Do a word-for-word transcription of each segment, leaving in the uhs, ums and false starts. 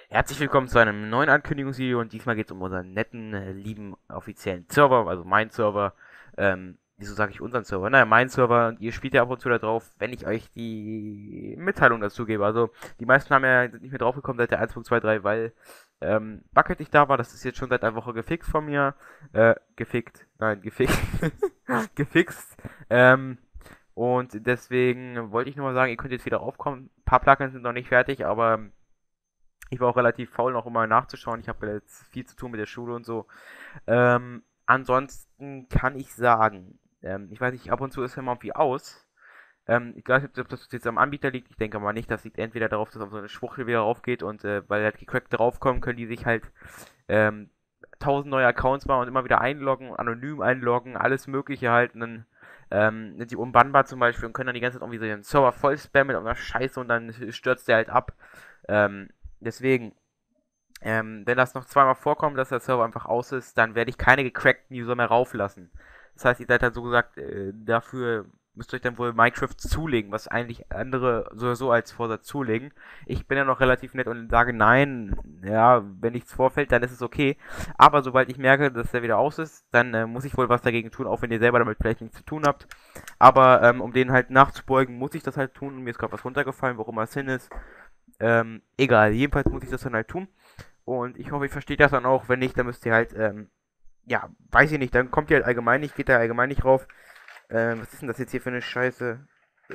Herzlich willkommen zu einem neuen Ankündigungsvideo und diesmal geht es um unseren netten, äh, lieben offiziellen Server, also mein Server. Ähm, wieso sage ich unseren Server? Naja, mein Server, ihr spielt ja ab und zu da drauf, wenn ich euch die Mitteilung dazu gebe. Also, die meisten haben ja sind nicht mehr draufgekommen seit der eins Punkt zwei Punkt drei, weil ähm, Bucket nicht da war. Das ist jetzt schon seit einer Woche gefixt von mir. Äh, gefickt. Nein, gefixt. gefixt. Ähm, und deswegen wollte ich nur mal sagen, ihr könnt jetzt wieder aufkommen. Ein paar Plugins sind noch nicht fertig, aber ich war auch relativ faul, noch immer nachzuschauen. Ich habe jetzt viel zu tun mit der Schule und so. Ähm, ansonsten kann ich sagen, ähm, ich weiß nicht, ab und zu ist er mal irgendwie aus. Ähm, ich weiß nicht, ob das jetzt am Anbieter liegt. Ich denke mal nicht. Das liegt entweder darauf, dass auf so eine Schwuchtel wieder raufgeht und äh, weil halt gecrackt draufkommen, können die sich halt ähm, tausend neue Accounts machen und immer wieder einloggen, anonym einloggen, alles Mögliche halt. Und dann ähm, sind die unbannbar zum Beispiel und können dann die ganze Zeit irgendwie so den Server voll spammen mit irgendeiner Scheiße und dann stürzt der halt ab. Ähm, Deswegen, ähm, wenn das noch zweimal vorkommt, dass der Server einfach aus ist, dann werde ich keine gecrackten User mehr rauflassen. Das heißt, ihr seid dann so gesagt, äh, dafür müsst ihr euch dann wohl Minecraft zulegen, was eigentlich andere sowieso als Vorsatz zulegen. Ich bin ja noch relativ nett und sage nein, ja, wenn nichts vorfällt, dann ist es okay. Aber sobald ich merke, dass der wieder aus ist, dann äh, muss ich wohl was dagegen tun, auch wenn ihr selber damit vielleicht nichts zu tun habt. Aber ähm, um den halt nachzubeugen, muss ich das halt tun. Und mir ist gerade was runtergefallen, warum es hin ist. Ähm, egal, jedenfalls muss ich das dann halt tun. Und ich hoffe, ich verstehe das dann auch. Wenn nicht, dann müsst ihr halt, ähm, ja, weiß ich nicht, dann kommt ihr halt allgemein nicht, geht da allgemein nicht rauf. Ähm, was ist denn das jetzt hier für eine Scheiße? Äh,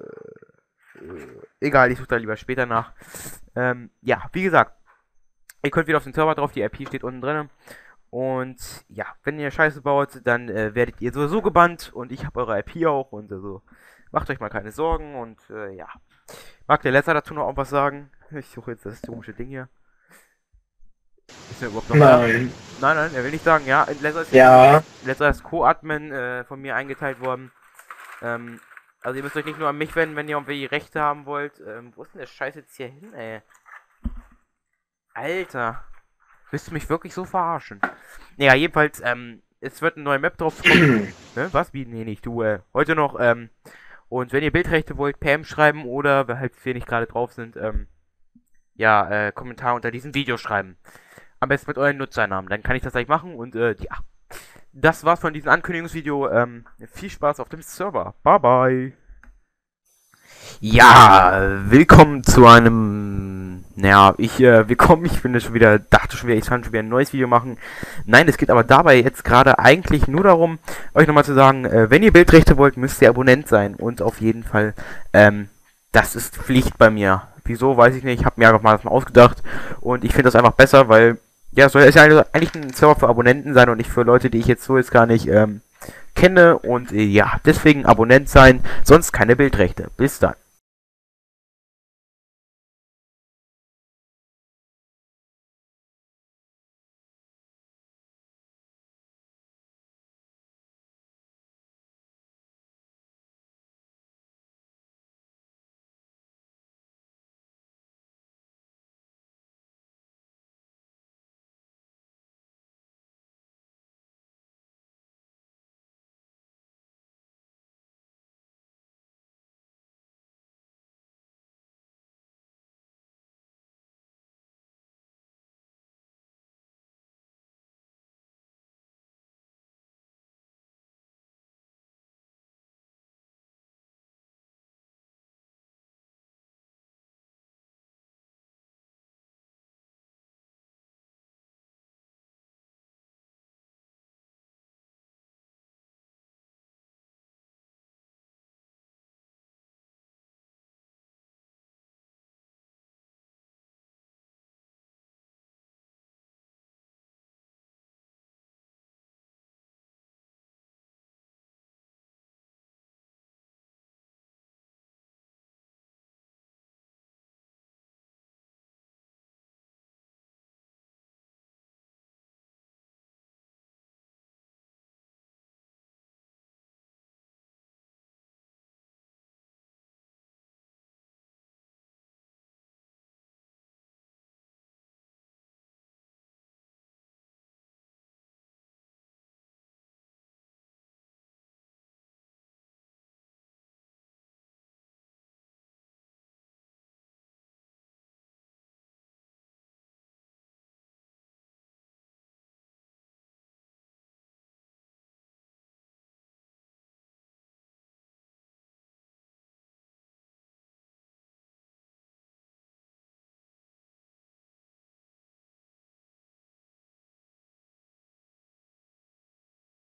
äh, egal, ich suche da lieber später nach. Ähm, ja, wie gesagt, ihr könnt wieder auf den Server drauf, die I P steht unten drin. Und ja, wenn ihr Scheiße baut, dann äh, werdet ihr sowieso gebannt und ich habe eure I P auch und also macht euch mal keine Sorgen und äh, ja. Mag der Letzter dazu noch was sagen? Ich suche jetzt das komische Ding hier. Ist er überhaupt noch da? Nein. Nein, nein, er will nicht sagen, ja. Letzter ist, Ja. Letzter ist Co-Admin äh, von mir eingeteilt worden. Ähm, also ihr müsst euch nicht nur an mich wenden, wenn ihr irgendwie Rechte haben wollt. Ähm, wo ist denn der Scheiß jetzt hier hin, ey? Alter. Willst du mich wirklich so verarschen? Naja, jedenfalls, ähm, es wird eine neue Map drauf kommen. Ne? Was? Wie? Nee, nicht du, äh. Heute noch, ähm, und wenn ihr Bildrechte wollt, P M schreiben oder, weil halt wir nicht gerade drauf sind, ähm, ja, äh, Kommentar unter diesem Video schreiben. Am besten mit euren Nutzernamen, dann kann ich das gleich machen und, äh, ja. Das war's von diesem Ankündigungsvideo. Ähm, viel Spaß auf dem Server. Bye, bye. Ja, willkommen zu einem, naja, ich, äh, willkommen, ich bin schon wieder, dachte schon wieder, ich kann schon wieder ein neues Video machen. Nein, es geht aber dabei jetzt gerade eigentlich nur darum, euch nochmal zu sagen, äh, wenn ihr Bildrechte wollt, müsst ihr Abonnent sein und auf jeden Fall, ähm, das ist Pflicht bei mir. Wieso, weiß ich nicht, ich habe mir einfach mal das mal ausgedacht und ich finde das einfach besser, weil, ja, es soll ja eigentlich ein Server für Abonnenten sein und nicht für Leute, die ich jetzt so jetzt gar nicht, ähm, kenne und, äh, ja, deswegen Abonnent sein, sonst keine Bildrechte. Bis dann.